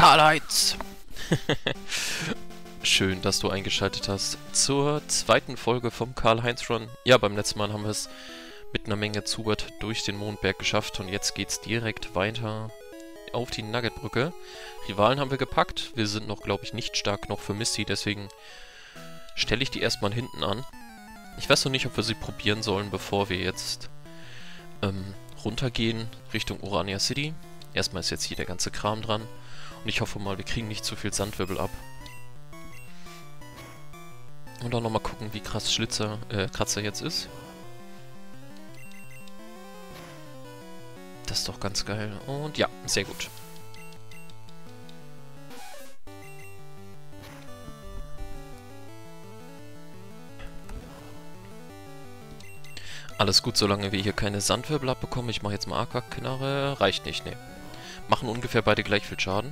Karl-Heinz! Schön, dass du eingeschaltet hast zur zweiten Folge vom Karl-Heinz-Run. Ja, beim letzten Mal haben wir es mit einer Menge Zubert durch den Mondberg geschafft und jetzt geht's direkt weiter auf die Nuggetbrücke. Rivalen haben wir gepackt. Wir sind noch, glaube ich, nicht stark genug für Misty, deswegen stelle ich die erstmal hinten an. Ich weiß noch nicht, ob wir sie probieren sollen, bevor wir jetzt runtergehen Richtung Urania City. Erstmal ist jetzt hier der ganze Kram dran. Und ich hoffe mal, wir kriegen nicht zu viel Sandwirbel ab. Und dann nochmal gucken, wie krass Kratzer jetzt ist. Das ist doch ganz geil. Und ja, sehr gut. Alles gut, solange wir hier keine Sandwirbel abbekommen. Ich mache jetzt mal Aquaknarre. Reicht nicht, ne. Machen ungefähr beide gleich viel Schaden.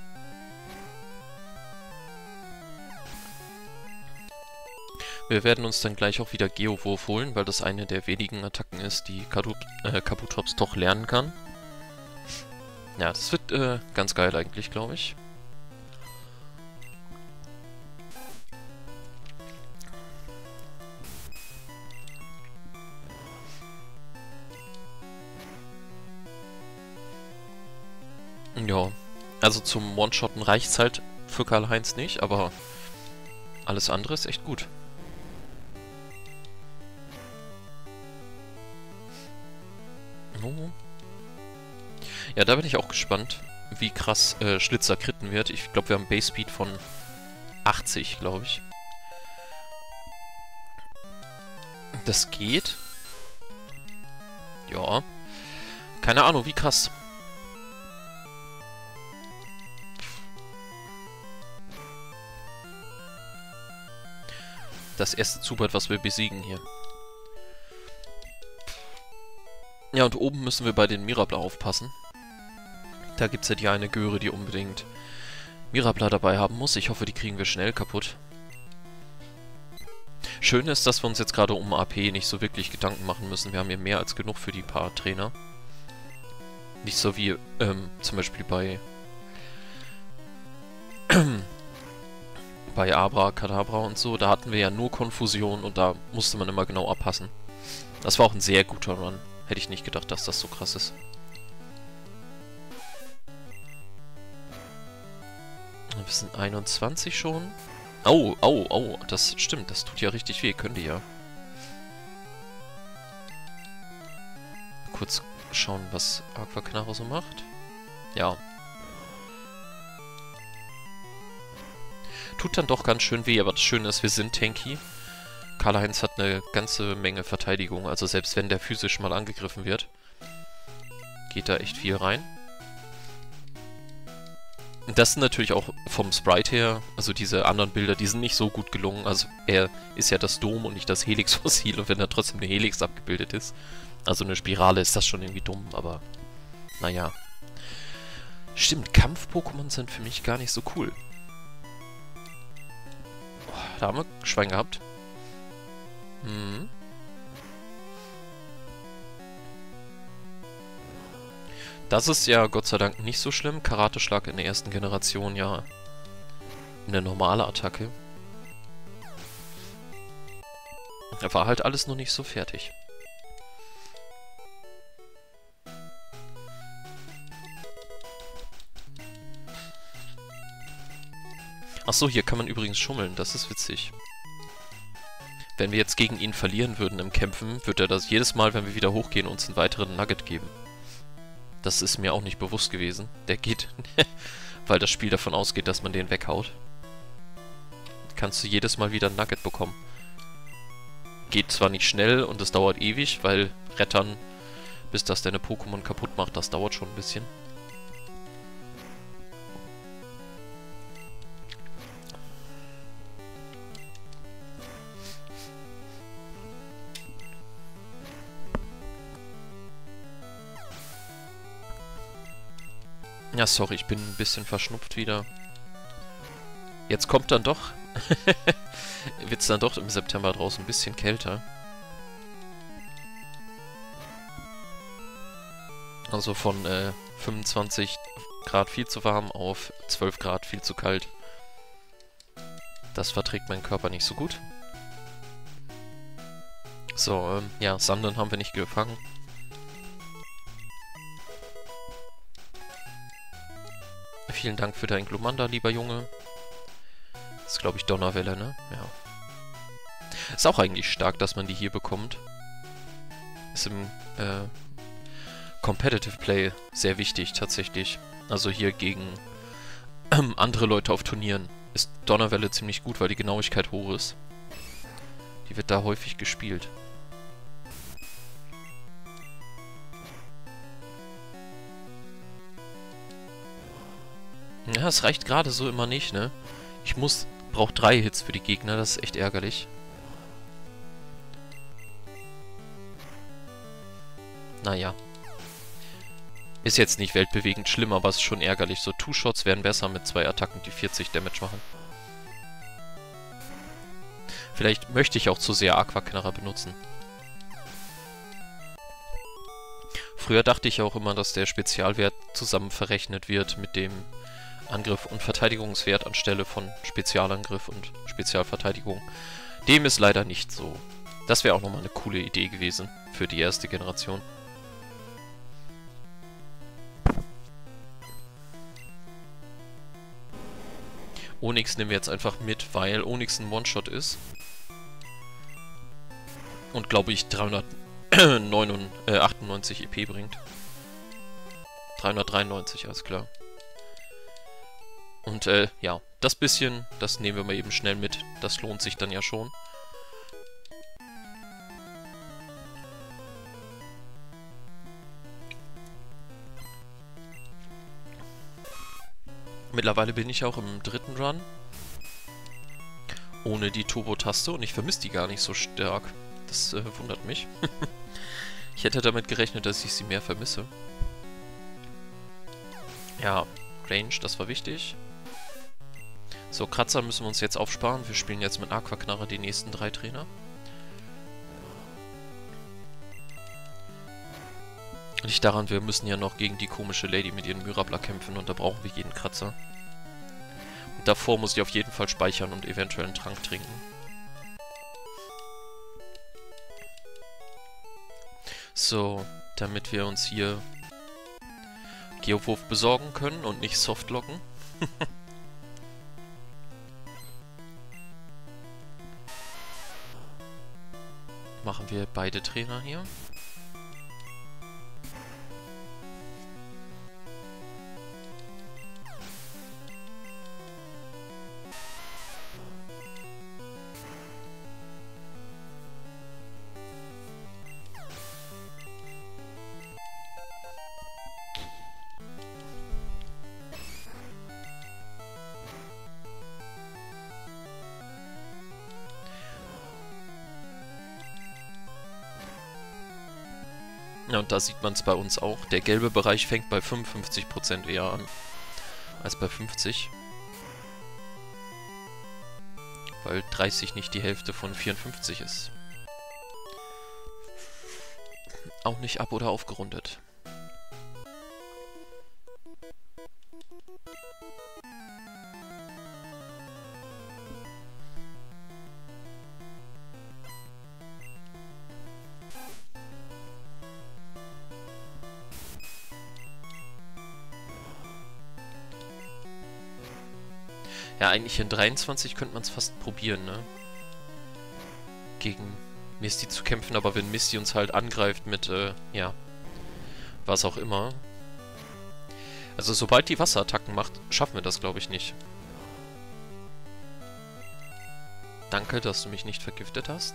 Wir werden uns dann gleich auch wieder Geowurf holen, weil das eine der wenigen Attacken ist, die Kabutops doch lernen kann. Ja, das wird ganz geil eigentlich, glaube ich. Ja, also zum One-Shotten reicht's halt für Karl-Heinz nicht, aber alles andere ist echt gut. Oh. Ja, da bin ich auch gespannt, wie krass Schlitzer kritten wird. Ich glaube, wir haben Base Speed von 80, glaube ich. Das geht. Ja. Keine Ahnung, wie krass. Das erste Zubert, was wir besiegen hier. Ja, und oben müssen wir bei den Mirabla aufpassen. Da gibt es ja die eine Göre, die unbedingt Mirabla dabei haben muss. Ich hoffe, die kriegen wir schnell kaputt. Schön ist, dass wir uns jetzt gerade um AP nicht so wirklich Gedanken machen müssen. Wir haben hier mehr als genug für die paar Trainer. Nicht so wie zum Beispiel bei Abra, Kadabra und so. Da hatten wir ja nur Konfusion und da musste man immer genau abpassen. Das war auch ein sehr guter Run. Hätte ich nicht gedacht, dass das so krass ist. Wir sind 21 schon. Oh, oh, oh, das stimmt. Das tut ja richtig weh. Können die ja. Kurz schauen, was Aquaknarre so macht. Ja. Tut dann doch ganz schön weh, aber das Schöne ist, wir sind tanky. Karl-Heinz hat eine ganze Menge Verteidigung, also selbst wenn der physisch mal angegriffen wird, geht da echt viel rein. Und das sind natürlich auch vom Sprite her, also diese anderen Bilder, die sind nicht so gut gelungen. Also er ist ja das Dom und nicht das Helix-Fossil, und wenn da trotzdem eine Helix abgebildet ist, also eine Spirale, ist das schon irgendwie dumm, aber naja. Stimmt, Kampf-Pokémon sind für mich gar nicht so cool. Da haben wir Schwein gehabt. Das ist ja Gott sei Dank nicht so schlimm. Karateschlag in der ersten Generation ja eine normale Attacke. Da war halt alles noch nicht so fertig. Achso, hier kann man übrigens schummeln. Das ist witzig. Wenn wir jetzt gegen ihn verlieren würden im Kämpfen, wird er das jedes Mal, wenn wir wieder hochgehen, uns einen weiteren Nugget geben. Das ist mir auch nicht bewusst gewesen. Der geht, weil das Spiel davon ausgeht, dass man den weghaut. Kannst du jedes Mal wieder ein Nugget bekommen. Geht zwar nicht schnell und es dauert ewig, weil Rettern, bis das deine Pokémon kaputt macht, das dauert schon ein bisschen. Ja, sorry, ich bin ein bisschen verschnupft wieder. Jetzt kommt dann doch... wird's dann doch im September draußen ein bisschen kälter. Also von 25 Grad viel zu warm auf 12 Grad viel zu kalt. Das verträgt mein Körper nicht so gut. So, ja, Sanden haben wir nicht gefangen. Vielen Dank für dein Glumanda, lieber Junge. Das ist, glaube ich, Donnerwelle, ne? Ja. Ist auch eigentlich stark, dass man die hier bekommt. Ist im Competitive Play sehr wichtig, tatsächlich. Also hier gegen andere Leute auf Turnieren ist Donnerwelle ziemlich gut, weil die Genauigkeit hoch ist. Die wird da häufig gespielt. Ja, es reicht gerade so immer nicht, ne? Brauche 3 Hits für die Gegner, das ist echt ärgerlich. Naja. Ist jetzt nicht weltbewegend schlimm, aber es ist schon ärgerlich. So Two-Shots wären besser mit 2 Attacken, die 40 Damage machen. Vielleicht möchte ich auch zu sehr Aquaknarrer benutzen. Früher dachte ich auch immer, dass der Spezialwert zusammen verrechnet wird mit dem Angriff- und Verteidigungswert anstelle von Spezialangriff und Spezialverteidigung. Dem ist leider nicht so. Das wäre auch nochmal eine coole Idee gewesen für die erste Generation. Onyx nehmen wir jetzt einfach mit, weil Onyx ein One-Shot ist. Und glaube ich 398 EP bringt. 393, alles klar. Und ja, das bisschen, das nehmen wir mal eben schnell mit. Das lohnt sich dann ja schon. Mittlerweile bin ich auch im 3. Run. Ohne die Turbo-Taste und ich vermisse die gar nicht so stark. Das wundert mich. Ich hätte damit gerechnet, dass ich sie mehr vermisse. Ja, Range, das war wichtig. So, Kratzer müssen wir uns jetzt aufsparen. Wir spielen jetzt mit Aquaknarre die nächsten 3 Trainer. Liegt daran, wir müssen ja noch gegen die komische Lady mit ihren Mirabla kämpfen und da brauchen wir jeden Kratzer. Und davor muss ich auf jeden Fall speichern und eventuell einen Trank trinken. So, damit wir uns hier Geowurf besorgen können und nicht softlocken. Machen wir beide Trainer hier. Ja, und da sieht man es bei uns auch. Der gelbe Bereich fängt bei 55% eher an als bei 50. Weil 30 nicht die Hälfte von 54 ist. Auch nicht ab- oder aufgerundet. Ja, eigentlich in 23 könnte man es fast probieren, ne? Gegen Misty zu kämpfen, aber wenn Misty uns halt angreift mit, ja, was auch immer. Also sobald die Wasserattacken macht, schaffen wir das, glaube ich, nicht. Danke, dass du mich nicht vergiftet hast.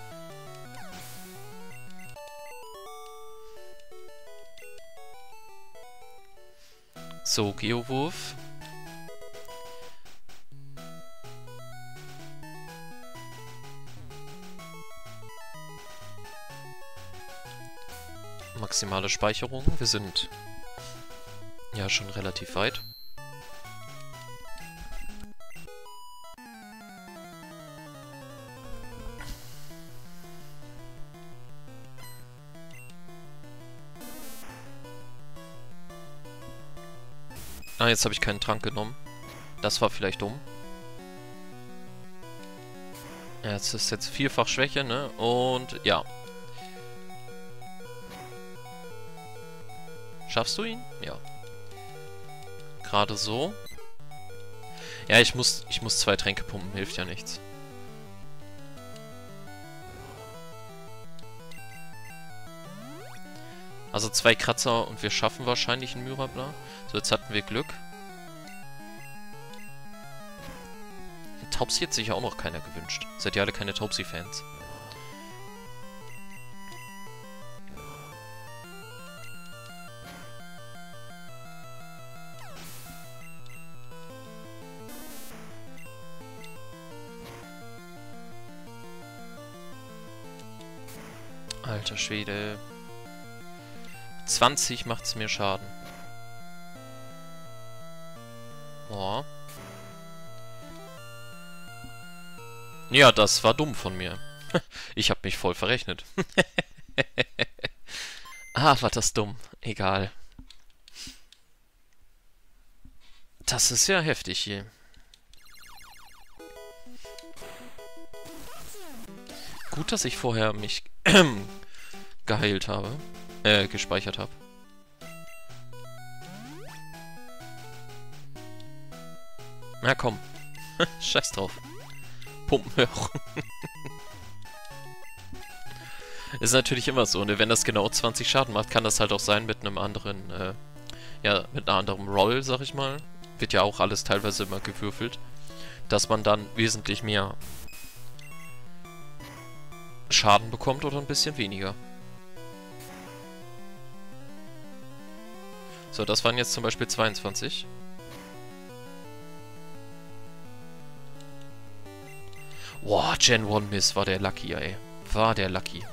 So, Geowurf. Maximale Speicherung. Wir sind ja schon relativ weit. Ah, jetzt habe ich keinen Trank genommen. Das war vielleicht dumm. Ja, jetzt ist jetzt vierfach Schwäche, ne? Und ja. Schaffst du ihn? Ja. Gerade so. Ja, ich muss 2 Tränke pumpen, hilft ja nichts. Also 2 Kratzer und wir schaffen wahrscheinlich einen Mirabla. So, jetzt hatten wir Glück. Taubsi hat sich ja auch noch keiner gewünscht. Seid ihr alle keine Taubsi-Fans? Alter Schwede. 20 macht's mir Schaden. Oh. Ja, das war dumm von mir. Ich hab mich voll verrechnet. Ah, war das dumm. Egal. Das ist ja heftig hier. Gut, dass ich vorher mich geheilt habe. Gespeichert habe. Na komm. Scheiß drauf. Pumpen hoch. Ist natürlich immer so, ne? Wenn das genau 20 Schaden macht, kann das halt auch sein mit einem anderen, ja, mit einer anderen Roll, sag ich mal. Wird ja auch alles teilweise immer gewürfelt. Dass man dann wesentlich mehr Schaden bekommt oder ein bisschen weniger. So, das waren jetzt zum Beispiel 22. Boah, Gen 1 Miss war der Lucky, ey. War der Lucky.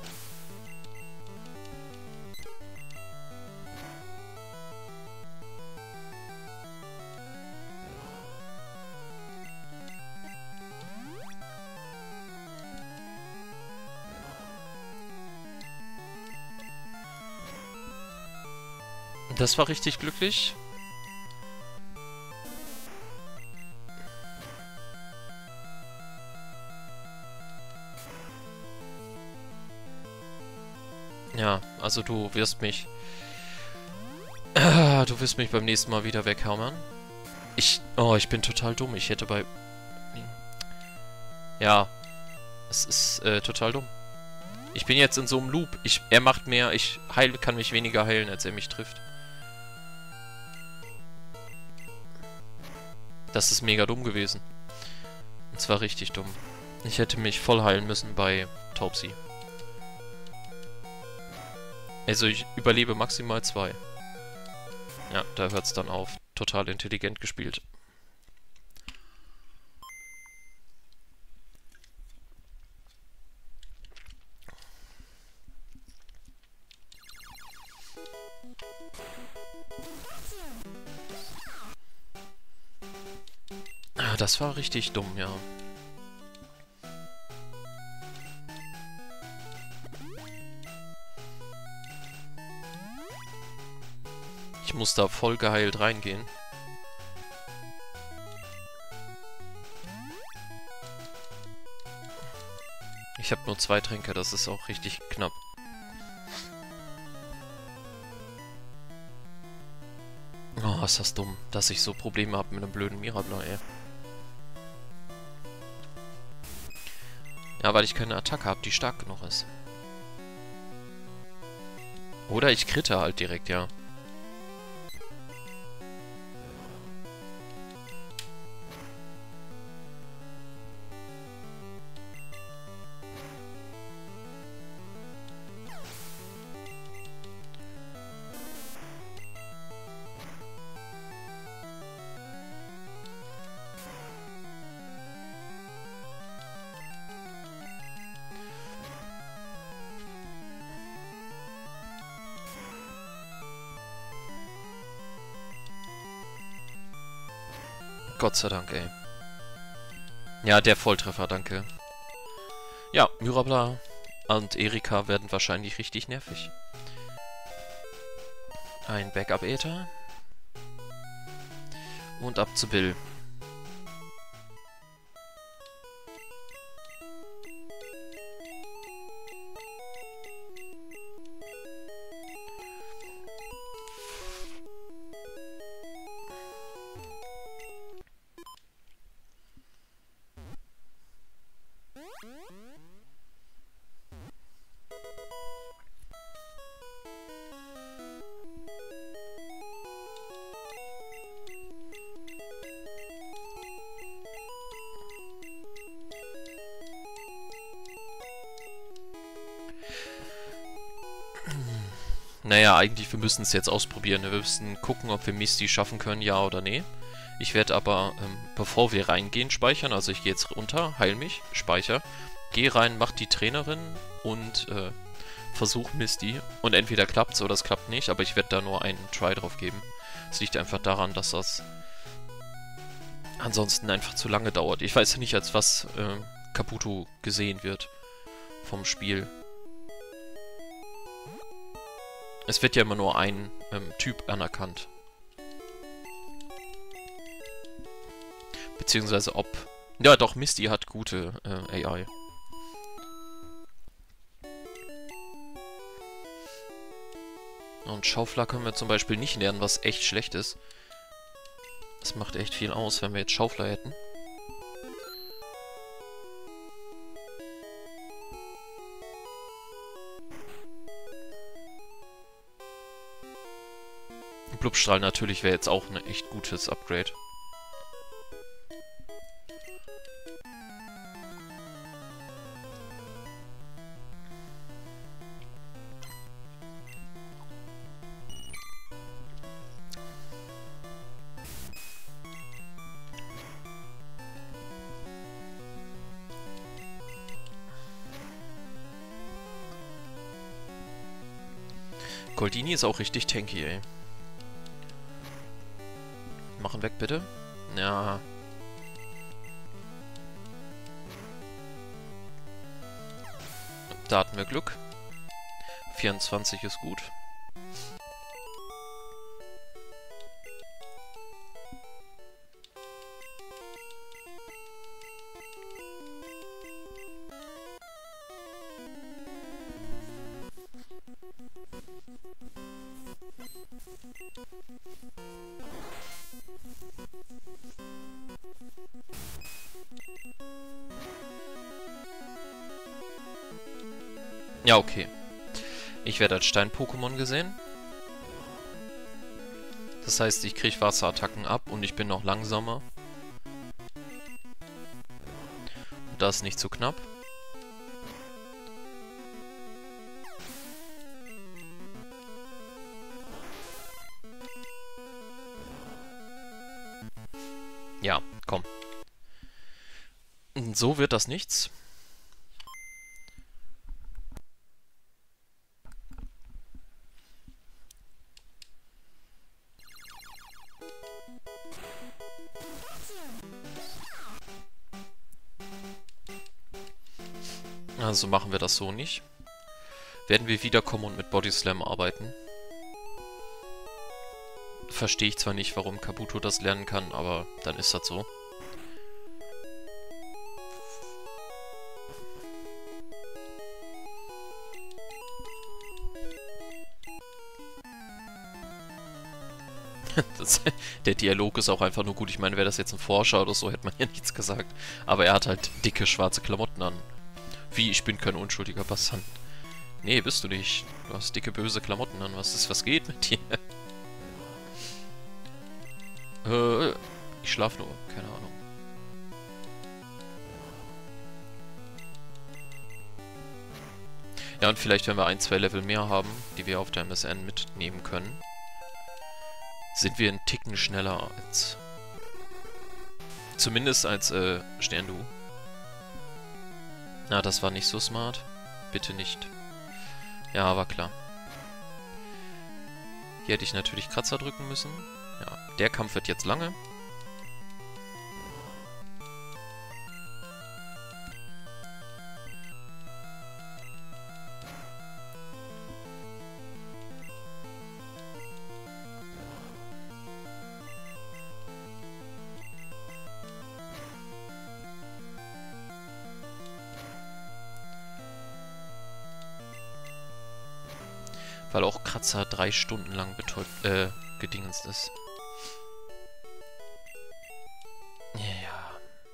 Das war richtig glücklich. Ja, also du wirst mich... du wirst mich beim nächsten Mal wieder weghammern. Oh, ich bin total dumm. Ich hätte bei... Ja, es ist total dumm. Ich bin jetzt in so einem Loop. Er macht mehr, kann mich weniger heilen, als er mich trifft. Das ist mega dumm gewesen. Und zwar richtig dumm. Ich hätte mich voll heilen müssen bei Taubsi. Also ich überlebe maximal 2. Ja, da hört's dann auf. Total intelligent gespielt. Ah, das war richtig dumm, ja. Ich muss da voll geheilt reingehen. Ich habe nur 2 Tränke, das ist auch richtig knapp. Oh, ist das dumm, dass ich so Probleme habe mit einem blöden Mirabla, ey. Ja, weil ich keine Attacke habe, die stark genug ist. Oder ich kritte halt direkt, ja. Gott sei Dank, ey. Ja, der Volltreffer, danke. Ja, Mirabla und Erika werden wahrscheinlich richtig nervig. Ein Backup-Äther. Und ab zu Bill. Naja, eigentlich, wir müssen es jetzt ausprobieren. Wir müssen gucken, ob wir Misty schaffen können, ja oder nee. Ich werde aber, bevor wir reingehen, speichern. Also ich gehe jetzt runter, heil mich, speicher, gehe rein, mach die Trainerin und versuch Misty. Und entweder klappt's oder es klappt nicht, aber ich werde da nur einen Try drauf geben. Es liegt einfach daran, dass das ansonsten einfach zu lange dauert. Ich weiß ja nicht, als was Kabuto gesehen wird vom Spiel. Es wird ja immer nur ein Typ anerkannt. Beziehungsweise ob... Ja doch, Misty hat gute AI. Und Schaufler können wir zum Beispiel nicht lernen, was echt schlecht ist. Das macht echt viel aus, wenn wir jetzt Schaufler hätten. Blubstrahl natürlich wäre jetzt auch ein echt gutes Upgrade. Goldini ist auch richtig tanky, ey. Machen weg, bitte. Ja. Da hatten wir Glück. 24 ist gut. Ja, okay. Ich werde als Stein-Pokémon gesehen. Das heißt, ich kriege Wasserattacken ab und ich bin noch langsamer. Das ist nicht zu knapp. Ja, komm. So wird das nichts. Also machen wir das so nicht. Werden wir wiederkommen und mit Body Slam arbeiten. Verstehe ich zwar nicht, warum Kabuto das lernen kann, aber dann ist das so. Der Dialog ist auch einfach nur gut. Ich meine, wäre das jetzt ein Forscher oder so, hätte man ja nichts gesagt. Aber er hat halt dicke schwarze Klamotten an. Wie, ich bin kein unschuldiger Passant. Nee, bist du nicht. Du hast dicke, böse Klamotten an. Was geht mit dir? Ich schlaf nur. Keine Ahnung. Ja, und vielleicht, wenn wir 1, 2 Level mehr haben, die wir auf der MSN mitnehmen können, sind wir einen Ticken schneller als... Zumindest als, Sterndu. Na, das war nicht so smart. Bitte nicht. Ja, war klar. Hier hätte ich natürlich Kratzer drücken müssen. Ja, der Kampf wird jetzt lange. Weil auch Kratzer 3 Stunden lang gedingenst ist. Ja.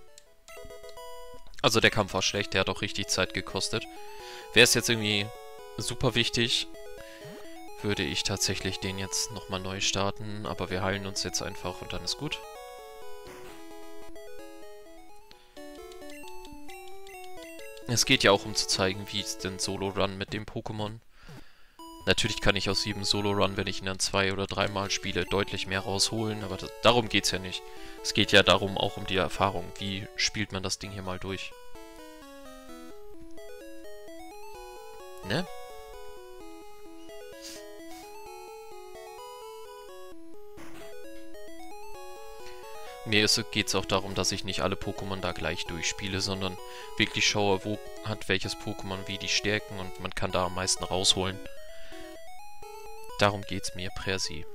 Also der Kampf war schlecht, der hat auch richtig Zeit gekostet. Wäre es jetzt irgendwie super wichtig, würde ich tatsächlich den jetzt nochmal neu starten. Aber wir heilen uns jetzt einfach und dann ist gut. Es geht ja auch um zu zeigen, wie es denn Solo-Run mit dem Pokémon. Natürlich kann ich aus jedem Solo-Run, wenn ich ihn dann 2- oder 3-mal spiele, deutlich mehr rausholen, aber darum geht's ja nicht. Es geht ja darum, auch um die Erfahrung. Wie spielt man das Ding hier mal durch? Ne? Mir geht's auch darum, dass ich nicht alle Pokémon da gleich durchspiele, sondern wirklich schaue, wo hat welches Pokémon wie die Stärken und man kann da am meisten rausholen. Darum geht's mir per se.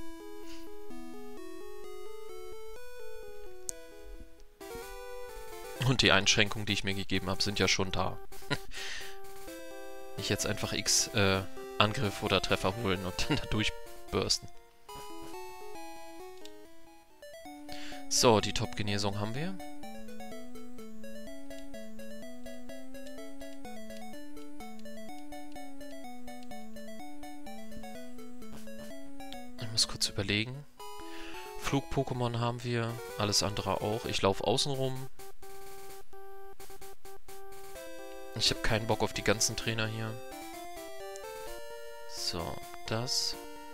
Und die Einschränkungen, die ich mir gegeben habe, sind ja schon da. Nicht jetzt einfach X Angriff oder Treffer holen und dann da durchbursten. So, die Top-Genesung haben wir. Ich muss kurz überlegen. Flug-Pokémon haben wir, alles andere auch. Ich laufe außen rum. Ich habe keinen Bock auf die ganzen Trainer hier. So, das.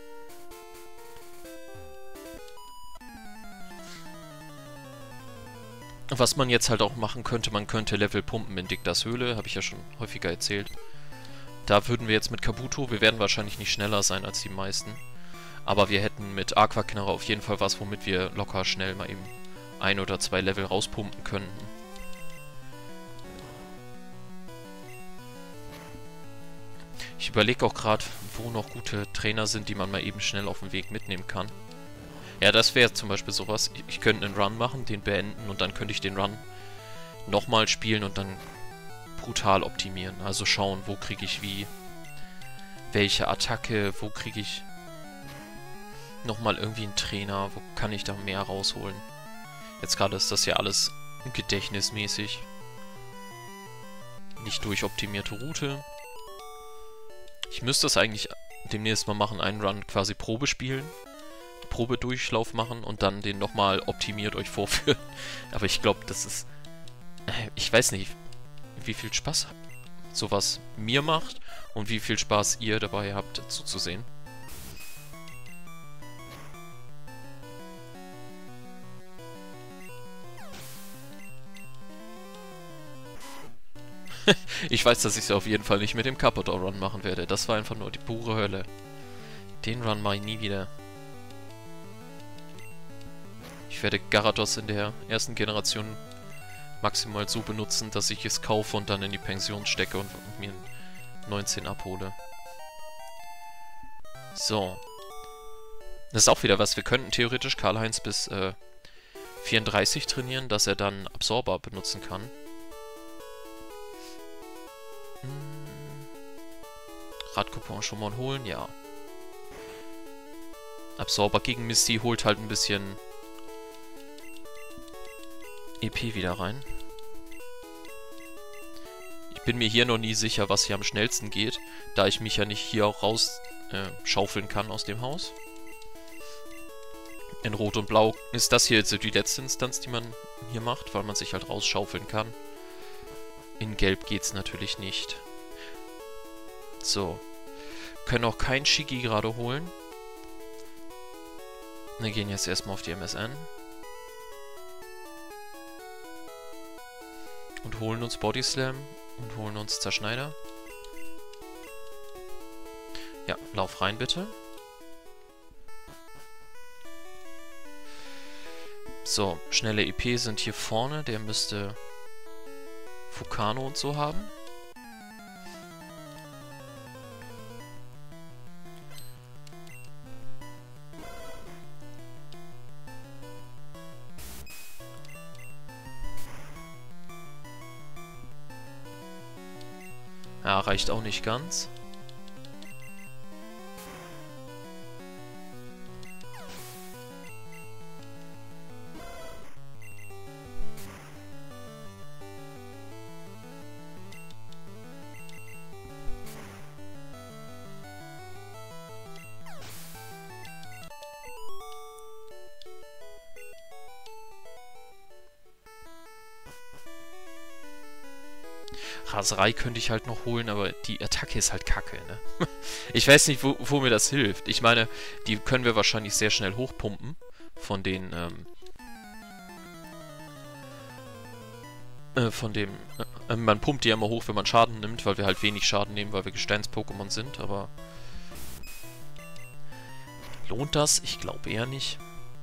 Was man jetzt halt auch machen könnte, man könnte Level pumpen in Dictas Höhle, habe ich ja schon häufiger erzählt. Da würden wir jetzt mit Kabuto, wir werden wahrscheinlich nicht schneller sein als die meisten. Aber wir hätten mit Aquaknarre auf jeden Fall was, womit wir locker schnell mal eben 1 oder 2 Level rauspumpen könnten. Ich überlege auch gerade, wo noch gute Trainer sind, die man mal eben schnell auf dem Weg mitnehmen kann. Ja, das wäre zum Beispiel sowas. Ich könnte einen Run machen, den beenden und dann könnte ich den Run nochmal spielen und dann brutal optimieren. Also schauen, wo kriege ich wie, welche Attacke, wo kriege ich nochmal irgendwie einen Trainer, wo kann ich da mehr rausholen. Jetzt gerade ist das ja alles gedächtnismäßig. Nicht durchoptimierte Route. Ich müsste es eigentlich demnächst mal machen, einen Run quasi Probe spielen. Probedurchlauf machen und dann den nochmal optimiert euch vorführen. Aber ich glaube, das ist... Ich weiß nicht, wie viel Spaß sowas mir macht und wie viel Spaß ihr dabei habt, zuzusehen. Ich weiß, dass ich es auf jeden Fall nicht mit dem Carpador Run machen werde. Das war einfach nur die pure Hölle. Den Run mache ich nie wieder. Ich werde Gyarados in der ersten Generation maximal so benutzen, dass ich es kaufe und dann in die Pension stecke und mir einen 19 abhole. So. Das ist auch wieder was. Wir könnten theoretisch Karl-Heinz bis 34 trainieren, dass er dann Absorber benutzen kann. Radcoupon schon mal holen, ja. Absorber gegen Misty holt halt ein bisschen EP wieder rein. Ich bin mir hier noch nie sicher, was hier am schnellsten geht, da ich mich ja nicht hier auch raus schaufeln kann aus dem Haus. In Rot und Blau ist das hier jetzt die letzte Instanz, die man hier macht, weil man sich halt rausschaufeln kann. In Gelb geht's natürlich nicht. So. Können auch kein Shigi gerade holen. Wir gehen jetzt erstmal auf die MSN. Und holen uns Body Slam und holen uns Zerschneider. Ja, lauf rein bitte. So, schnelle EP sind hier vorne. Der müsste Fukano und so haben. Ja, reicht auch nicht ganz. Raserei könnte ich halt noch holen, aber die Attacke ist halt kacke, ne? Ich weiß nicht, wo mir das hilft. Ich meine, die können wir wahrscheinlich sehr schnell hochpumpen. Von den, man pumpt die ja immer hoch, wenn man Schaden nimmt, weil wir halt wenig Schaden nehmen, weil wir Gesteins-Pokémon sind, aber... Lohnt das? Ich glaube eher nicht.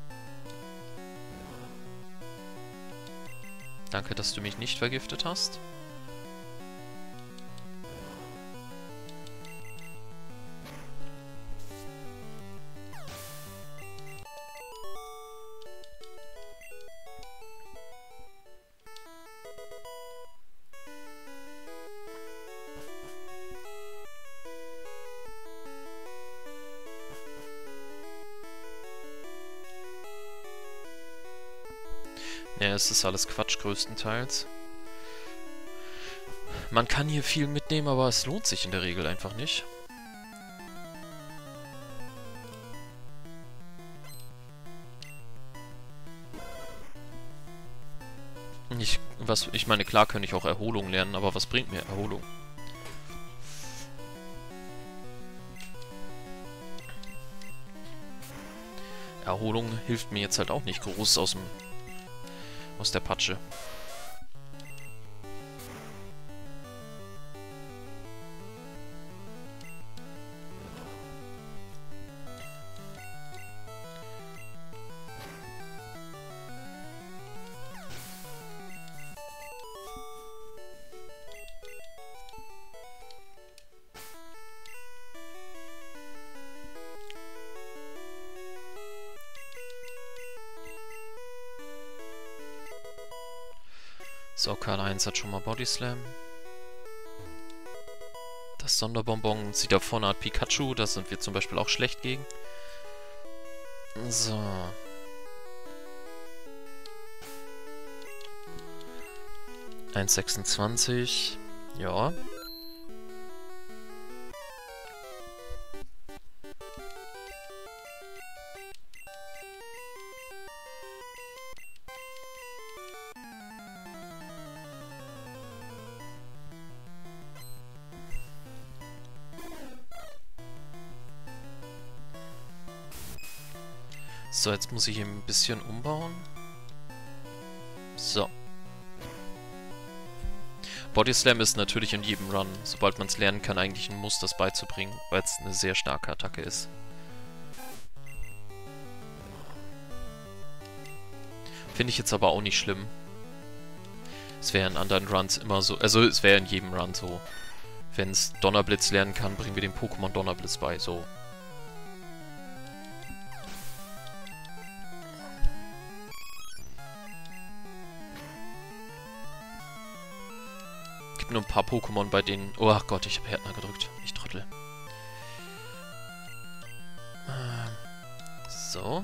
Danke, dass du mich nicht vergiftet hast. Ja, es ist alles Quatsch größtenteils. Man kann hier viel mitnehmen, aber es lohnt sich in der Regel einfach nicht. Ich meine, klar kann ich auch Erholung lernen, aber was bringt mir Erholung? Erholung hilft mir jetzt halt auch nicht groß aus der Patsche. So, Karl-Heinz hat schon mal Body Slam. Das Sonderbonbon sieht da vorne hat Pikachu, da sind wir zum Beispiel auch schlecht gegen. So. $1,26. Ja. So, jetzt muss ich ihn ein bisschen umbauen. So. Body Slam ist natürlich in jedem Run, sobald man es lernen kann, eigentlich ein Muss, das beizubringen, weil es eine sehr starke Attacke ist. Finde ich jetzt aber auch nicht schlimm. Es wäre in anderen Runs immer so, also es wäre in jedem Run so. Wenn es Donnerblitz lernen kann, bringen wir dem Pokémon Donnerblitz bei, so. Nur ein paar Pokémon, bei denen... Oh Gott, ich habe Härtner gedrückt. Ich Trottel. So.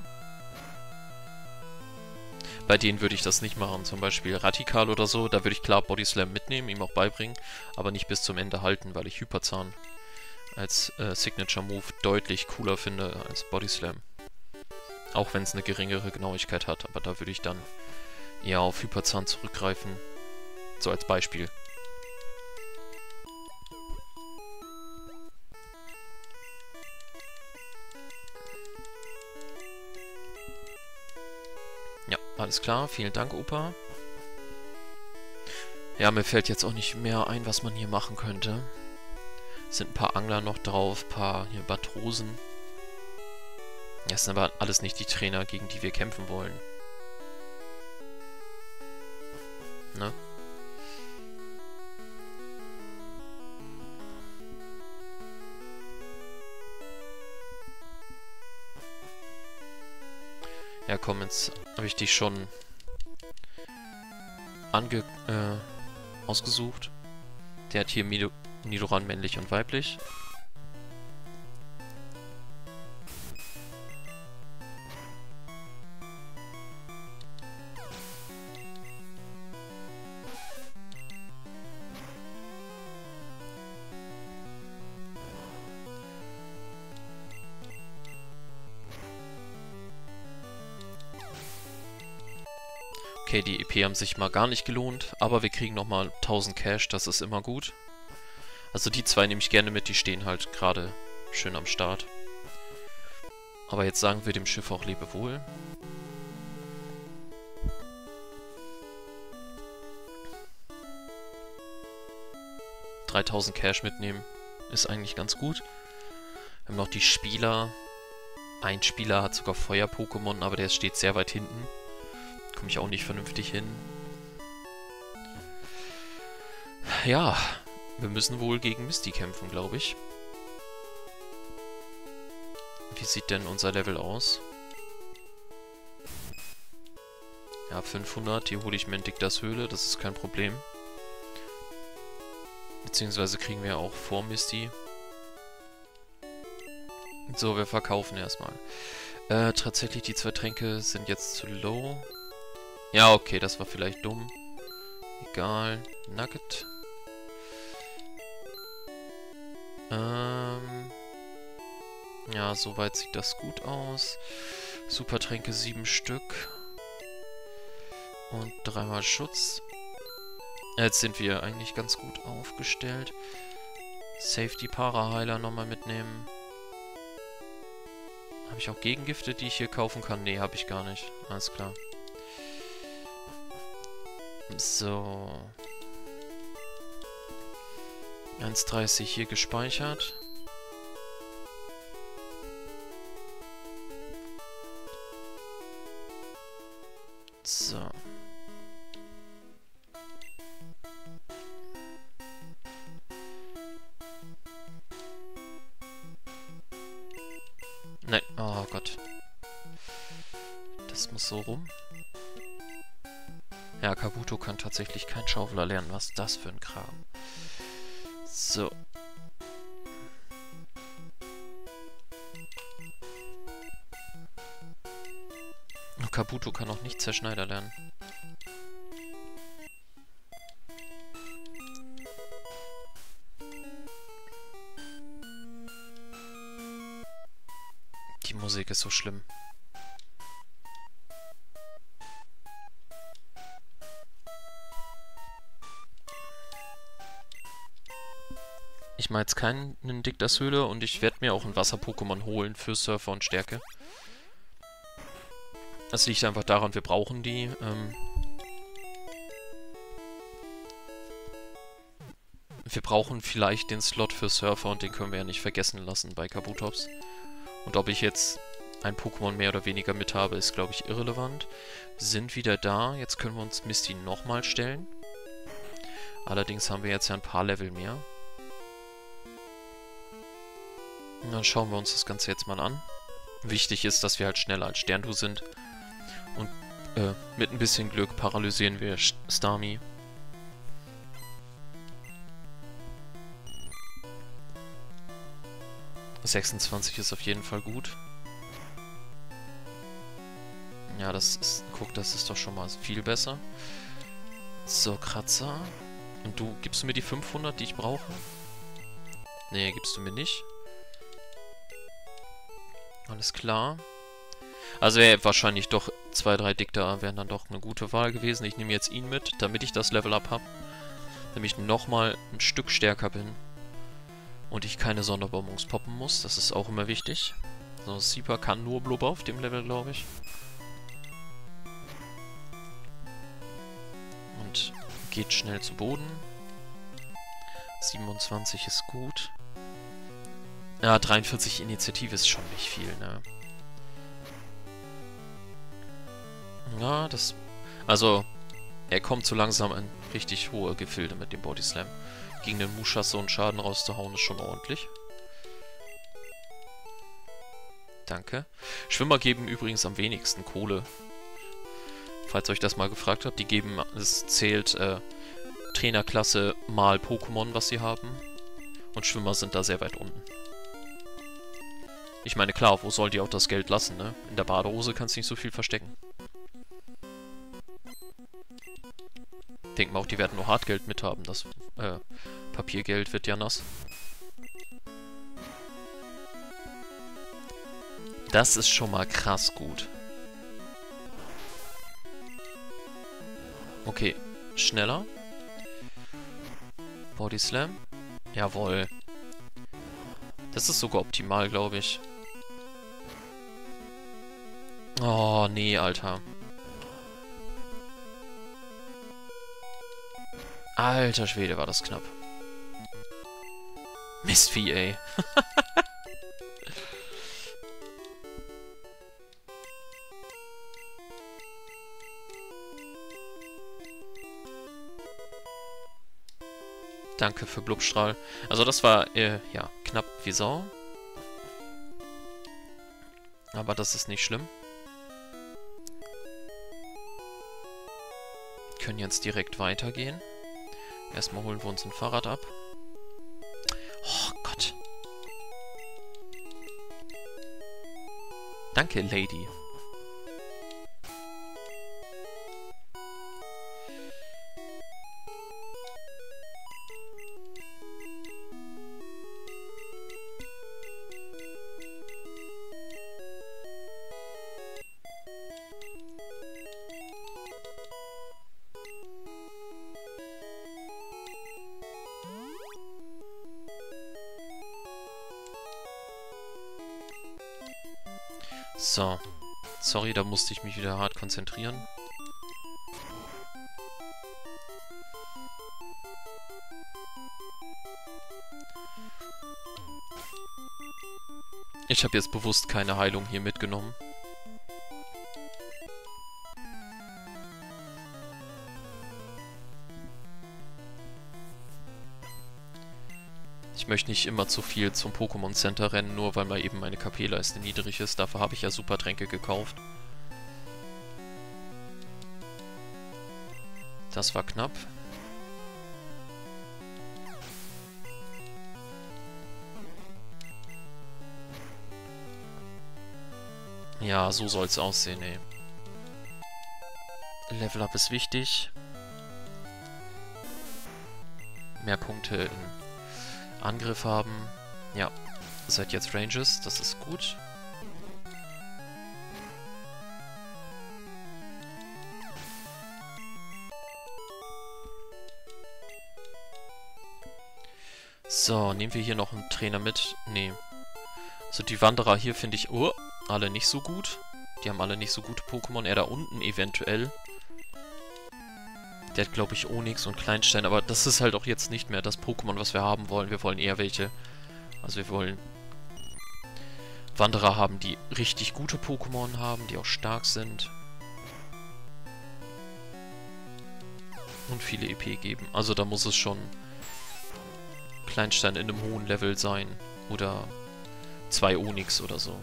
Bei denen würde ich das nicht machen. Zum Beispiel Radikal oder so. Da würde ich klar Body Slam mitnehmen, ihm auch beibringen. Aber nicht bis zum Ende halten, weil ich Hyperzahn als Signature Move deutlich cooler finde als Body Slam. Auch wenn es eine geringere Genauigkeit hat. Aber da würde ich dann eher auf Hyperzahn zurückgreifen. So als Beispiel. Ja, alles klar. Vielen Dank, Opa. Ja, mir fällt jetzt auch nicht mehr ein, was man hier machen könnte. Es sind ein paar Angler noch drauf, ein paar hier Matrosen. Das sind aber alles nicht die Trainer, gegen die wir kämpfen wollen. Ne? Ja, komm, jetzt habe ich dich schon ausgesucht. Der hat hier Nidoran männlich und weiblich. Okay, die EP haben sich mal gar nicht gelohnt, aber wir kriegen nochmal 1000 Cash, das ist immer gut. Also die zwei nehme ich gerne mit, die stehen halt gerade schön am Start. Aber jetzt sagen wir dem Schiff auch Lebewohl. $3000 Cash mitnehmen ist eigentlich ganz gut. Wir haben noch die Spieler. Ein Spieler hat sogar Feuer-Pokémon, aber der steht sehr weit hinten. Komme ich auch nicht vernünftig hin. Ja, wir müssen wohl gegen Misty kämpfen, glaube ich. Wie sieht denn unser Level aus? Ja, 500, die hole ich mir in Dictas Höhle, das ist kein Problem. Beziehungsweise kriegen wir auch vor Misty. So, wir verkaufen erstmal. Tatsächlich, die 2 Tränke sind jetzt zu low. Ja, okay, das war vielleicht dumm. Egal. Nugget. Ja, soweit sieht das gut aus. Supertränke 7 Stück. Und 3-mal Schutz. Jetzt sind wir eigentlich ganz gut aufgestellt. Safety Paraheiler nochmal mitnehmen. Habe ich auch Gegengifte, die ich hier kaufen kann? Nee, habe ich gar nicht. Alles klar. So. 1,30 hier gespeichert. So. Nein, oh Gott. Das muss so rum. Ja, Kabuto kann tatsächlich kein Schaufler lernen. Was ist das für ein Kram? So. Und Kabuto kann auch nicht Zerschneider lernen. Die Musik ist so schlimm. Ich mache jetzt keinen Dictas Höhle und ich werde mir auch ein Wasser-Pokémon holen für Surfer und Stärke. Das liegt einfach daran, wir brauchen die. Wir brauchen vielleicht den Slot für Surfer und den können wir ja nicht vergessen lassen bei Kabutops. Und ob ich jetzt ein Pokémon mehr oder weniger mit habe, ist, glaube ich, irrelevant. Sind wieder da. Jetzt können wir uns Misty nochmal stellen. Allerdings haben wir jetzt ja ein paar Level mehr. Und dann schauen wir uns das Ganze jetzt mal an. Wichtig ist, dass wir halt schneller als Sterndu sind. Und mit ein bisschen Glück paralysieren wir Starmie. (26) ist auf jeden Fall gut. Ja, das ist... Guck, das ist doch schon mal viel besser. So, Kratzer. Und du, gibst du mir die 500, die ich brauche? Nee, gibst du mir nicht. Alles klar. Also wahrscheinlich doch 2, 3 Dicta wären dann doch eine gute Wahl gewesen. Ich nehme jetzt ihn mit, damit ich das Level-Up habe. Damit ich nochmal ein Stück stärker bin. Und ich keine Sonderbonbons poppen muss. Das ist auch immer wichtig. So, Seeper kann nur Blubber auf dem Level, glaube ich. Und geht schnell zu Boden. 27 ist gut. Ja, 43 Initiative ist schon nicht viel, ne? Ja, das... Also, er kommt so langsam in richtig hohe Gefilde mit dem Body Slam. Gegen den Mushas so einen Schaden rauszuhauen ist schon ordentlich. Danke. Schwimmer geben übrigens am wenigsten Kohle. Falls euch das mal gefragt habt, die geben... Es zählt Trainerklasse mal Pokémon, was sie haben. Und Schwimmer sind da sehr weit unten. Ich meine, klar, wo soll die auch das Geld lassen, ne? In der Badehose kannst du nicht so viel verstecken. Denk mal auch, die werden nur Hartgeld mithaben. Das Papiergeld wird ja nass. Das ist schon mal krass gut. Okay, schneller. Body Slam. Jawohl. Das ist sogar optimal, glaube ich. Oh, nee, Alter. Alter Schwede, war das knapp. Mistvieh, ey. Danke für Blubstrahl. Also das war, ja, knapp wie Sau. Aber das ist nicht schlimm. Wir können jetzt direkt weitergehen. Erstmal holen wir uns ein Fahrrad ab. Oh Gott. Danke, Lady. So. Sorry, da musste ich mich wieder hart konzentrieren. Ich habe jetzt bewusst keine Heilung hier mitgenommen. Ich möchte nicht immer zu viel zum Pokémon Center rennen, nur weil mal eben meine KP-Leiste niedrig ist. Dafür habe ich ja Supertränke gekauft. Das war knapp. Ja, so soll's aussehen, ey. Level Up ist wichtig. Mehr Punkte in Angriff haben. Ja, seid jetzt Ranges, das ist gut. So, nehmen wir hier noch einen Trainer mit? Nee. Also die Wanderer hier finde ich, alle nicht so gut. Die haben alle nicht so gute Pokémon. Er da unten eventuell. Der hat, glaube ich, Onyx und Kleinstein, aber das ist halt auch jetzt nicht mehr das Pokémon, was wir haben wollen. Wir wollen eher welche... Also wir wollen Wanderer haben, die richtig gute Pokémon haben, die auch stark sind. Und viele EP geben. Also da muss es schon Kleinstein in einem hohen Level sein. Oder 2 Onyx oder so.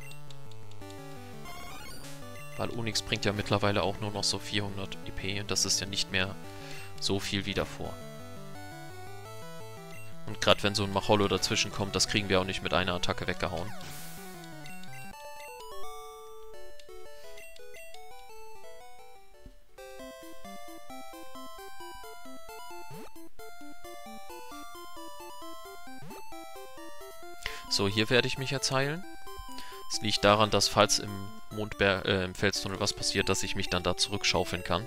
Weil Onyx bringt ja mittlerweile auch nur noch so 400 EP und das ist ja nicht mehr so viel wie davor. Und gerade wenn so ein Machollo dazwischen kommt, das kriegen wir auch nicht mit einer Attacke weggehauen. So, hier werde ich mich jetzt heilen. Es liegt daran, dass falls im Felstunnel was passiert, dass ich mich dann da zurückschaufeln kann.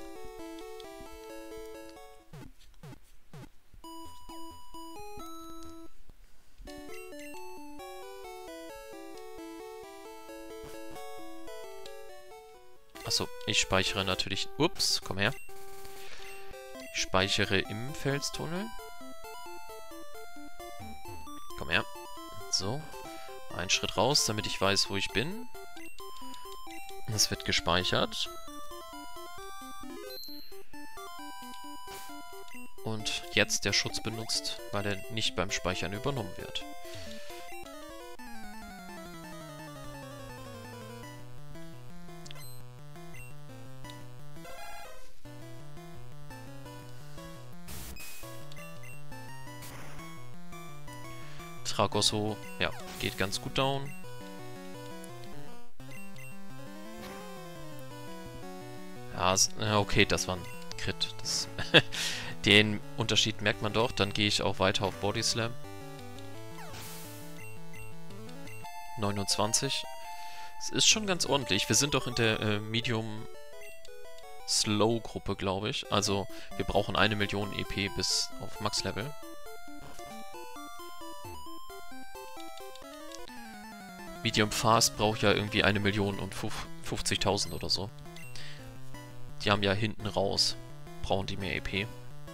Achso, ich speichere natürlich... Ups, komm her. Ich speichere im Felstunnel. Komm her. So. Einen Schritt raus, damit ich weiß, wo ich bin. Es wird gespeichert. Und jetzt der Schutz benutzt, weil er nicht beim Speichern übernommen wird. Tragosso, ja, geht ganz gut down. Ja, okay, das war ein Crit. Den Unterschied merkt man doch. Dann gehe ich auch weiter auf Body Slam. 29. Es ist schon ganz ordentlich. Wir sind doch in der Medium Slow-Gruppe, glaube ich. Also, wir brauchen 1 Million EP bis auf Max-Level. Medium Fast braucht ja irgendwie 1 Million und 50.000 oder so. Die haben ja hinten raus. Brauchen die mehr EP.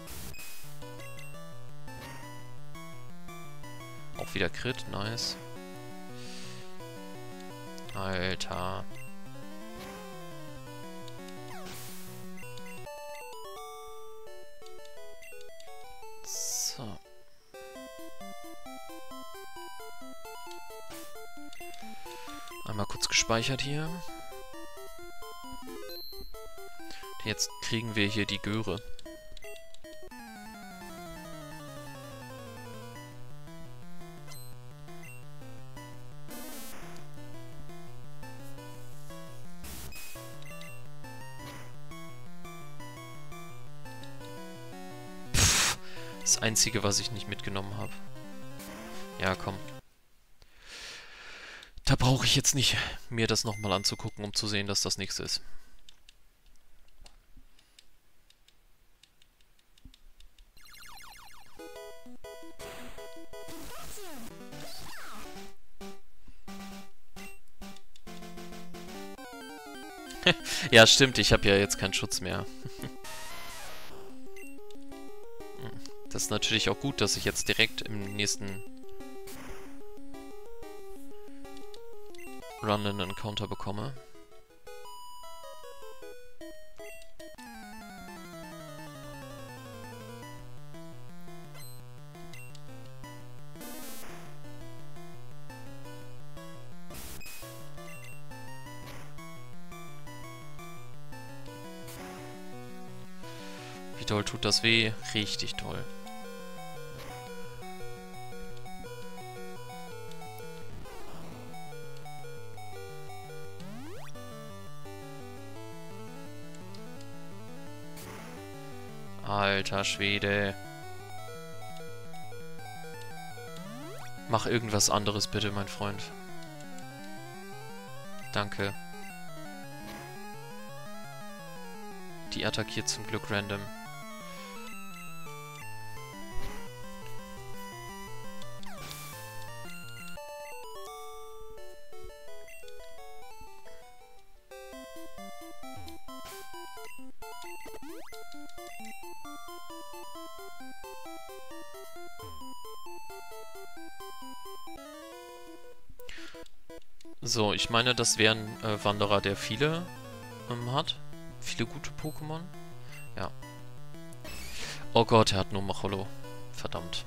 Auch wieder Crit, nice. Alter. So. Einmal kurz gespeichert hier. Jetzt kriegen wir hier die Göre. Das Einzige, was ich nicht mitgenommen habe. Ja, komm. Da brauche ich jetzt nicht, mir das nochmal anzugucken, um zu sehen, dass das nichts ist. Ja, stimmt, ich habe ja jetzt keinen Schutz mehr. Das ist natürlich auch gut, dass ich jetzt direkt im nächsten Run einen Encounter bekomme. Wie doll tut das weh? Richtig toll. Alter Schwede. Mach irgendwas anderes bitte, mein Freund. Danke. Die attackiert zum Glück random. So, ich meine, das wäre ein Wanderer, der viele hat. Viele gute Pokémon. Ja. Oh Gott, er hat nur Macholo. Verdammt.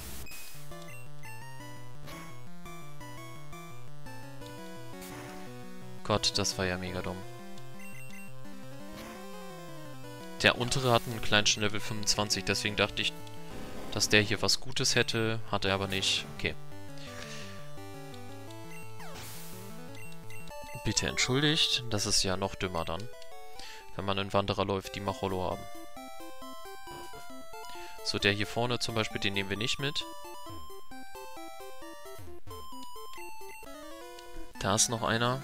Gott, das war ja mega dumm. Der untere hat einen kleinen Level 25, deswegen dachte ich, dass der hier was Gutes hätte. Hat er aber nicht. Okay. Bitte entschuldigt, das ist ja noch dümmer dann, wenn man einen Wanderer läuft, die Macholo haben. So, der hier vorne zum Beispiel, den nehmen wir nicht mit. Da ist noch einer.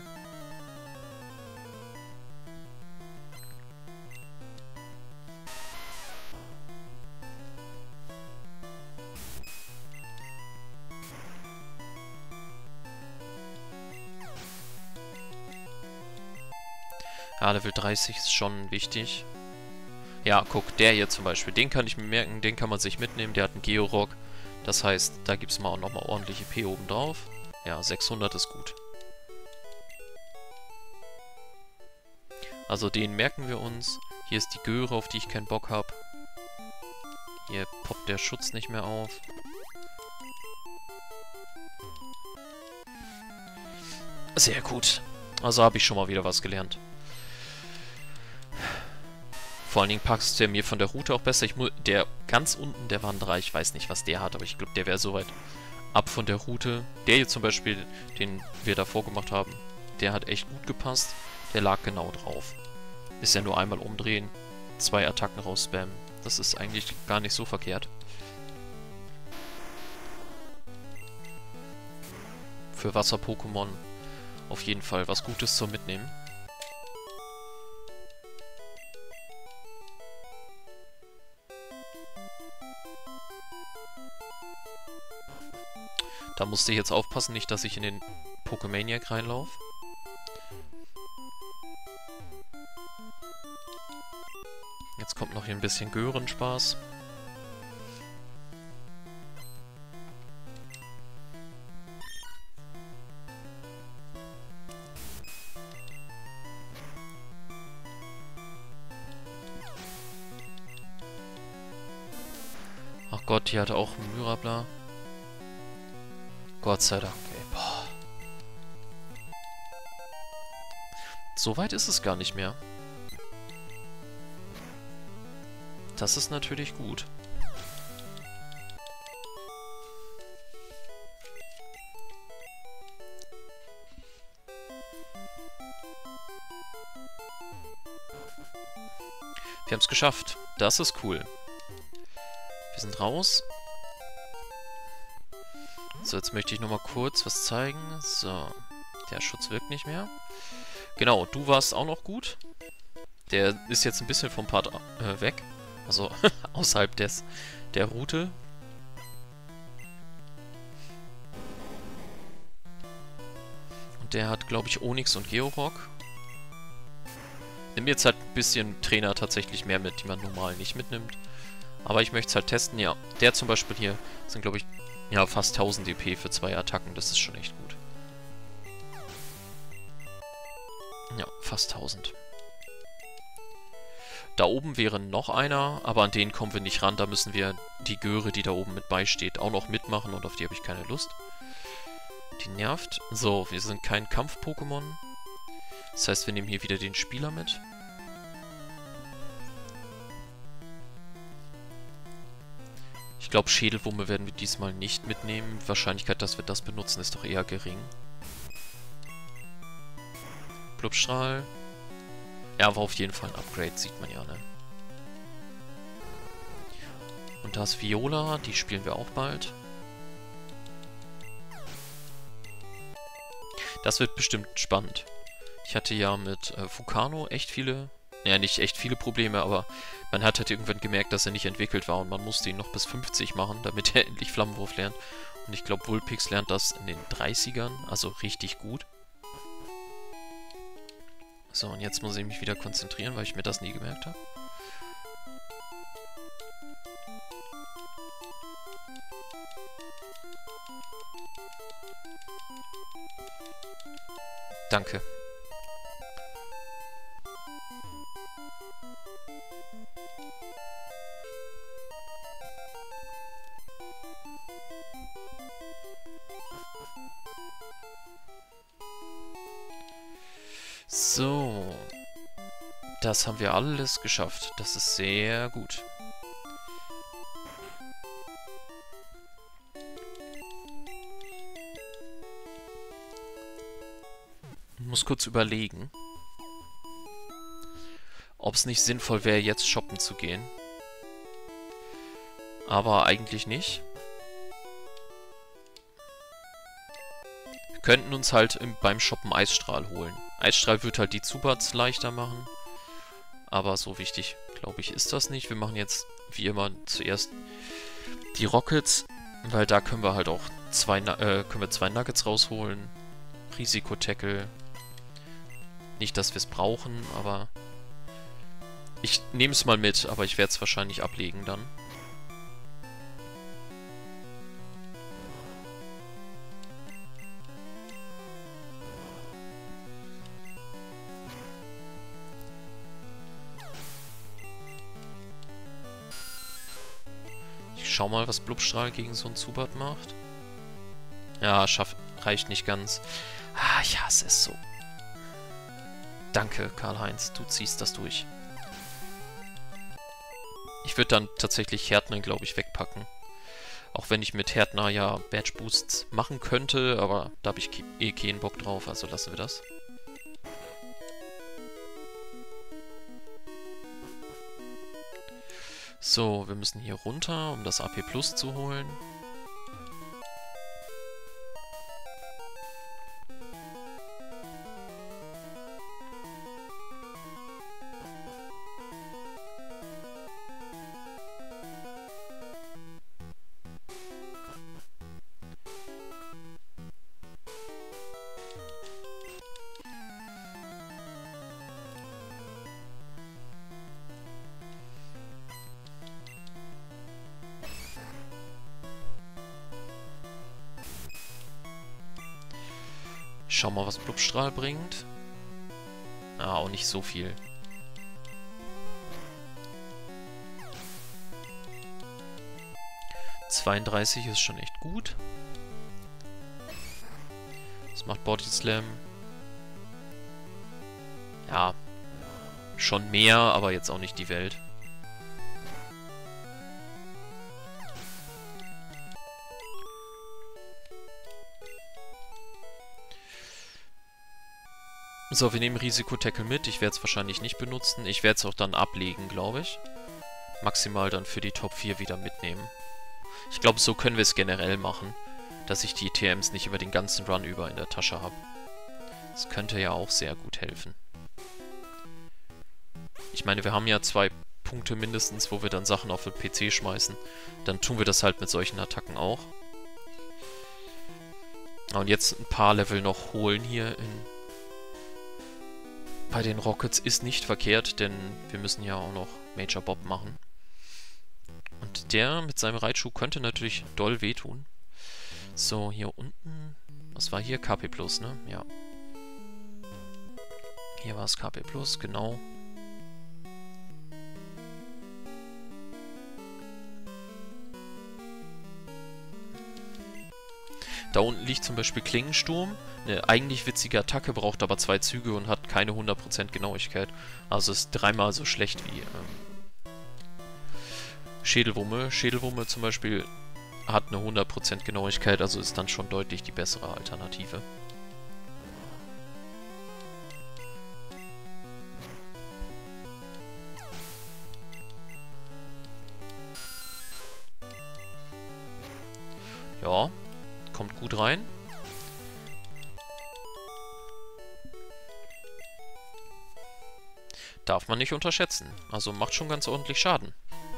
Ja, Level 30 ist schon wichtig. Ja, guck, der hier zum Beispiel, den kann ich mir merken, den kann man sich mitnehmen, der hat einen Georock. Das heißt, da gibt es mal auch nochmal ordentliche EP oben drauf. Ja, 600 ist gut. Also den merken wir uns. Hier ist die Göre, auf die ich keinen Bock habe. Hier poppt der Schutz nicht mehr auf. Sehr gut. Also habe ich schon mal wieder was gelernt. Vor allen Dingen passt der mir von der Route auch besser. Der ganz unten, der Wanderer, ich weiß nicht, was der hat, aber ich glaube, der wäre soweit ab von der Route. Der hier zum Beispiel, den wir davor gemacht haben, der hat echt gut gepasst. Der lag genau drauf. Ist ja nur einmal umdrehen, 2 Attacken rausspammen. Das ist eigentlich gar nicht so verkehrt. Für Wasser-Pokémon auf jeden Fall was Gutes zum Mitnehmen. Da musste ich jetzt aufpassen, nicht, dass ich in den Pokemaniac reinlaufe. Jetzt kommt noch hier ein bisschen Gören-Spaß. Ach Gott, die hatte auch einen Myrabla. Gott sei Dank, ey. Boah. So weit ist es gar nicht mehr. Das ist natürlich gut. Wir haben es geschafft. Das ist cool. Wir sind raus. So, jetzt möchte ich nochmal kurz was zeigen. So, der Schutz wirkt nicht mehr. Genau, du warst auch noch gut. Der ist jetzt ein bisschen vom Part weg. Also außerhalb der Route. Und der hat, glaube ich, Onix und Georock. Nimm jetzt halt ein bisschen Trainer tatsächlich mehr mit, die man normal nicht mitnimmt. Aber ich möchte es halt testen. Ja, der zum Beispiel hier sind, glaube ich, ja, fast 1000 DP für 2 Attacken. Das ist schon echt gut. Ja, fast 1000. Da oben wäre noch einer, aber an den kommen wir nicht ran. Da müssen wir die Göre, die da oben mit beisteht, auch noch mitmachen und auf die habe ich keine Lust. Die nervt. So, wir sind kein Kampf-Pokémon. Das heißt, wir nehmen hier wieder den Spieler mit. Ich glaube, Schädelwumme werden wir diesmal nicht mitnehmen. Die Wahrscheinlichkeit, dass wir das benutzen, ist doch eher gering. Blubstrahl. Ja, war auf jeden Fall ein Upgrade, sieht man ja, ne? Und da ist Viola, die spielen wir auch bald. Das wird bestimmt spannend. Ich hatte ja mit Fukano echt viele, ja nicht echt viele Probleme, aber man hat halt irgendwann gemerkt, dass er nicht entwickelt war und man musste ihn noch bis 50 machen, damit er endlich Flammenwurf lernt. Und ich glaube, Vulpix lernt das in den 30ern, also richtig gut. So, und jetzt muss ich mich wieder konzentrieren, weil ich mir das nie gemerkt habe. Danke. So. Das haben wir alles geschafft. Das ist sehr gut. Ich muss kurz überlegen, ob es nicht sinnvoll wäre, jetzt shoppen zu gehen. Aber eigentlich nicht. Wir könnten uns halt beim Shoppen Eisstrahl holen. Eisstrahl wird halt die Zubats leichter machen. Aber so wichtig, glaube ich, ist das nicht. Wir machen jetzt, wie immer, zuerst die Rockets. Weil da können wir halt auch zwei Nuggets rausholen. Risiko-Tackle. Nicht, dass wir es brauchen, aber... Ich nehme es mal mit, aber ich werde es wahrscheinlich ablegen dann. Ich schau mal, was Blubstrahl gegen so einen Zubat macht. Ja, reicht nicht ganz. Ah, ich hasse es so. Danke, Karl-Heinz, du ziehst das durch. Ich würde dann tatsächlich Härtner, glaube ich, wegpacken. Auch wenn ich mit Härtner ja Badge Boosts machen könnte, aber da habe ich eh keinen Bock drauf, also lassen wir das. So, wir müssen hier runter, um das AP Plus zu holen. Ich schau mal, was Blubstrahl bringt. Ah, auch nicht so viel. ...32 ist schon echt gut. Das macht Body Slam. Ja, schon mehr, aber jetzt auch nicht die Welt. So, wir nehmen Risiko-Tackle mit. Ich werde es wahrscheinlich nicht benutzen. Ich werde es auch dann ablegen, glaube ich. Maximal dann für die Top 4 wieder mitnehmen. Ich glaube, so können wir es generell machen, dass ich die TMs nicht über den ganzen Run über in der Tasche habe. Das könnte ja auch sehr gut helfen. Ich meine, wir haben ja 2 Punkte mindestens, wo wir dann Sachen auf den PC schmeißen. Dann tun wir das halt mit solchen Attacken auch. Und jetzt ein paar Level noch holen hier bei den Rockets ist nicht verkehrt, denn wir müssen ja auch noch Major Bob machen. Und der mit seinem Reitschuh könnte natürlich doll wehtun. So, hier unten. Was war hier? KP Plus, ne? Ja. Hier war es KP Plus, genau. Da unten liegt zum Beispiel Klingensturm. Eine eigentlich witzige Attacke, braucht aber 2 Züge und hat keine 100% Genauigkeit. Also ist 3-mal so schlecht wie Schädelwumme. Schädelwumme zum Beispiel hat eine 100% Genauigkeit, also ist dann schon deutlich die bessere Alternative. Ja, kommt gut rein. Darf man nicht unterschätzen. Also macht schon ganz ordentlich Schaden.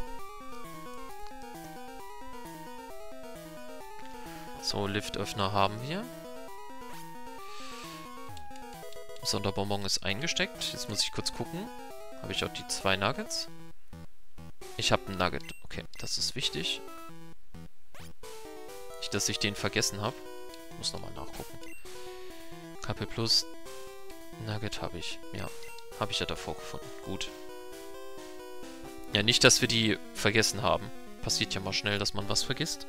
So, Liftöffner haben wir. Sonderbonbon ist eingesteckt. Jetzt muss ich kurz gucken. Habe ich auch die 2 Nuggets? Ich habe einen Nugget. Okay, das ist wichtig. Nicht, dass ich den vergessen habe. Muss nochmal nachgucken. KP Plus. Nugget habe ich. Ja, habe ich ja davor gefunden. Gut. Ja, nicht, dass wir die vergessen haben. Passiert ja mal schnell, dass man was vergisst.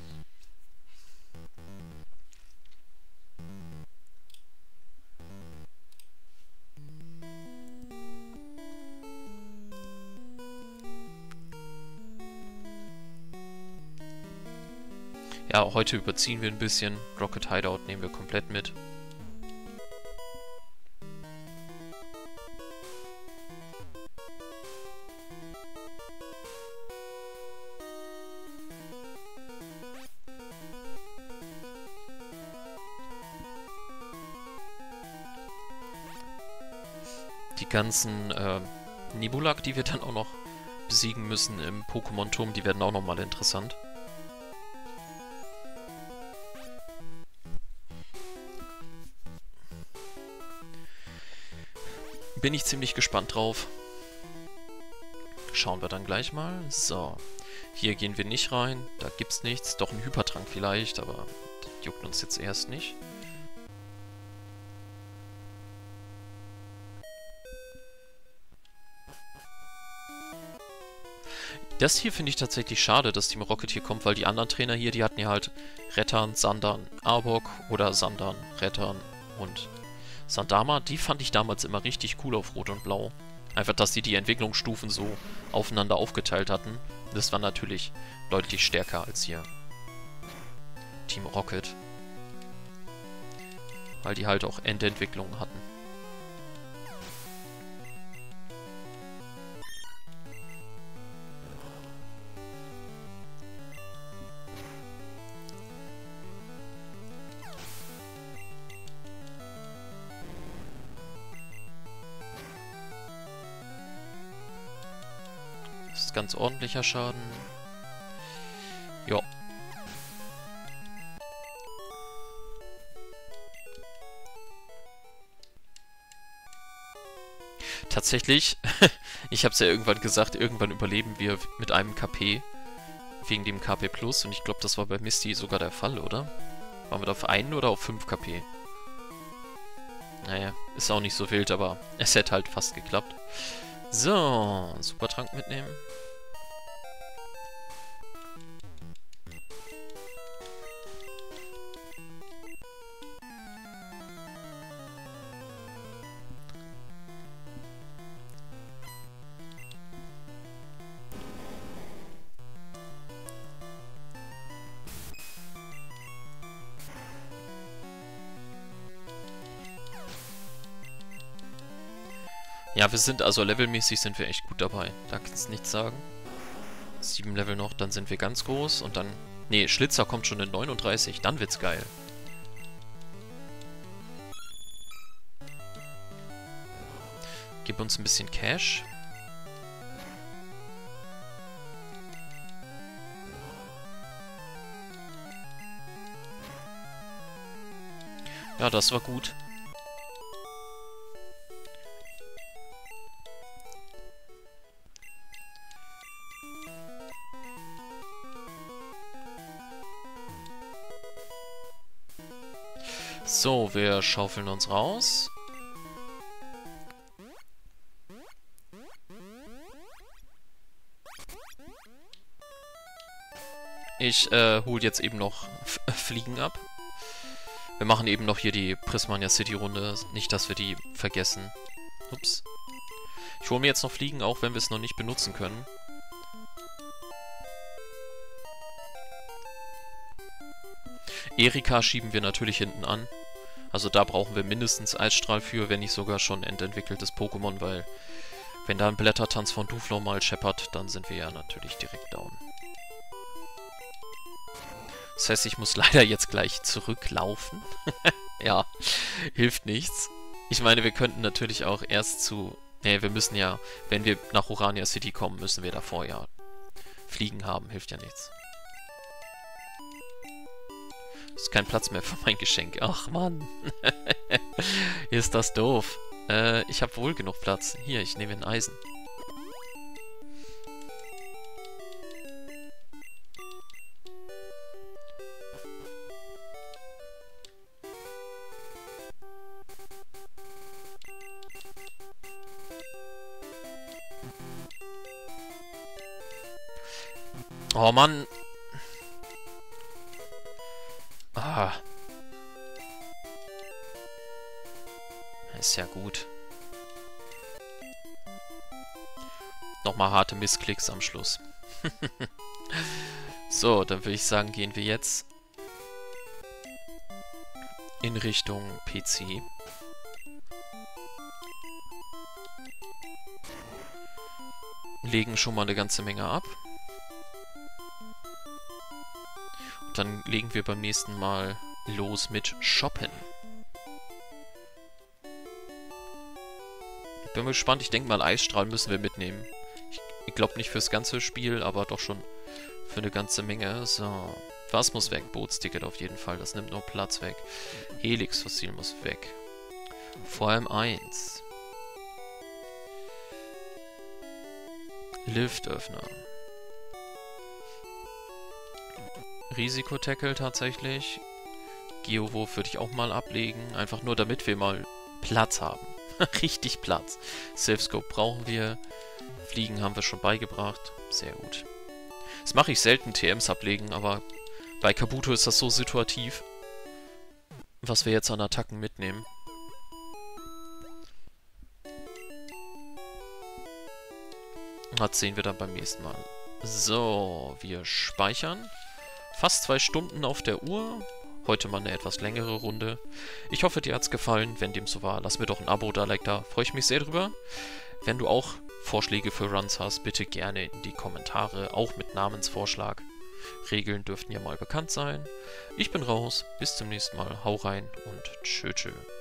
Ja, heute überziehen wir ein bisschen. Rocket Hideout nehmen wir komplett mit. Die ganzen Nebulak, die wir dann auch noch besiegen müssen im Pokémon-Turm, die werden auch nochmal interessant. Bin ich ziemlich gespannt drauf. Schauen wir dann gleich mal. So, hier gehen wir nicht rein. Da gibt's nichts. Doch ein Hypertrank vielleicht, aber das juckt uns jetzt erst nicht. Das hier finde ich tatsächlich schade, dass Team Rocket hier kommt, weil die anderen Trainer hier, die hatten ja halt Rettern, Sandan, Arbok oder Sandan, Rettern und Sandama. Die fand ich damals immer richtig cool auf Rot und Blau. Einfach, dass die Entwicklungsstufen so aufeinander aufgeteilt hatten. Das war natürlich deutlich stärker als hier Team Rocket. Weil die halt auch Endentwicklungen hatten. Das ist ganz ordentlicher Schaden. Ja. Tatsächlich, ich habe es ja irgendwann gesagt, irgendwann überleben wir mit einem KP. Wegen dem KP Plus. Und ich glaube, das war bei Misty sogar der Fall, oder? Waren wir da auf 1 oder auf 5 KP? Naja, ist auch nicht so wild, aber es hätte halt fast geklappt. So, Supertrank mitnehmen. Ja, wir sind also levelmäßig sind wir echt gut dabei. Da kannst du nichts sagen. 7 Level noch, dann sind wir ganz groß und dann... Nee, Schlitzer kommt schon in 39, dann wird's geil. Gib uns ein bisschen Cash. Ja, das war gut. So, wir schaufeln uns raus. Ich hole jetzt eben noch Fliegen ab. Wir machen eben noch hier die Prismania City Runde. Nicht, dass wir die vergessen. Ups. Ich hole mir jetzt noch Fliegen, auch wenn wir es noch nicht benutzen können. Erika schieben wir natürlich hinten an. Also da brauchen wir mindestens Eisstrahl für, wenn nicht sogar schon entwickeltes Pokémon, weil wenn da ein Blättertanz von Duflo mal scheppert, dann sind wir ja natürlich direkt down. Das heißt, ich muss leider jetzt gleich zurücklaufen. Ja, hilft nichts. Ich meine, wir könnten natürlich auch erst zu... Nee, wir müssen ja, wenn wir nach Orania City kommen, müssen wir davor ja Fliegen haben, hilft ja nichts. Ist kein Platz mehr für mein Geschenk. Ach, Mann. Hier ist das doof. Ich habe wohl genug Platz. Hier, ich nehme ein Eisen. Oh, Mann. Ah. Ist ja gut. Nochmal harte Missklicks am Schluss. So, dann würde ich sagen, gehen wir jetzt in Richtung PC. Legen schon mal eine ganze Menge ab. Und dann legen wir beim nächsten Mal los mit Shoppen. Ich bin mal gespannt. Ich denke mal, Eisstrahl müssen wir mitnehmen. Ich glaube nicht fürs ganze Spiel, aber doch schon für eine ganze Menge. So, was muss weg? Bootsticket auf jeden Fall. Das nimmt noch Platz weg. Helix-Fossil muss weg. Vor allem 1. Liftöffner. Risikotackle tatsächlich. Geowurf würde ich auch mal ablegen. Einfach nur, damit wir mal Platz haben. Richtig Platz. Safe-Scope brauchen wir. Fliegen haben wir schon beigebracht. Sehr gut. Das mache ich selten, TMs ablegen, aber bei Kabuto ist das so situativ, was wir jetzt an Attacken mitnehmen. Das sehen wir dann beim nächsten Mal. So, wir speichern. Fast 2 Stunden auf der Uhr. Heute mal eine etwas längere Runde. Ich hoffe, dir hat's gefallen. Wenn dem so war, lass mir doch ein Abo da, like da. Freue ich mich sehr drüber. Wenn du auch Vorschläge für Runs hast, bitte gerne in die Kommentare, auch mit Namensvorschlag. Regeln dürften ja mal bekannt sein. Ich bin raus. Bis zum nächsten Mal. Hau rein und tschö tschö.